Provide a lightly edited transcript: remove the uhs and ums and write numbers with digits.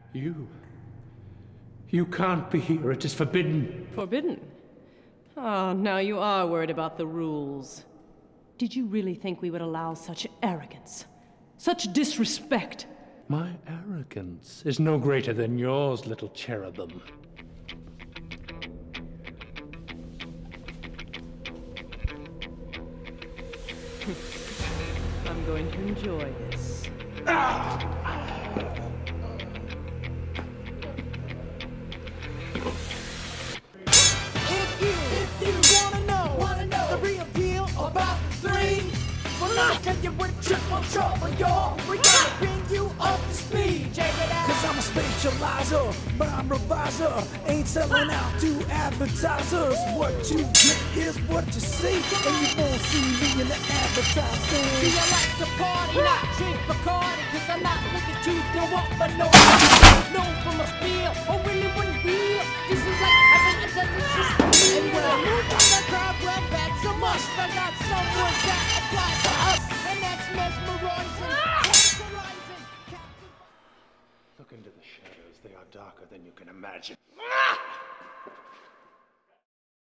You can't be here. It is forbidden. Forbidden? Oh, now you are worried about the rules. Did you really think we would allow such arrogance? Such disrespect? My arrogance is no greater than yours, little cherubim. I'm going to enjoy this. If you wanna know the real deal about the three, well, I'll tell you with triple trouble, y'all. We gotta bring you up to speed. Check it out. Cause I'm a specializer, rhyme reviser. Ain't selling out to advertisers. What you get is what you see, and you won't see me in the advertising. See, I like to party, not drink Bacardi, cause I'm not looking to go up, but no, known from a spiel, or really one real. This is like having a delicious meal. And when I move on the crowd, well, that's a must. I got someone that applies to us, and that's mesmerizing, mesmerizing. Look into the shadows. They are darker than you can imagine.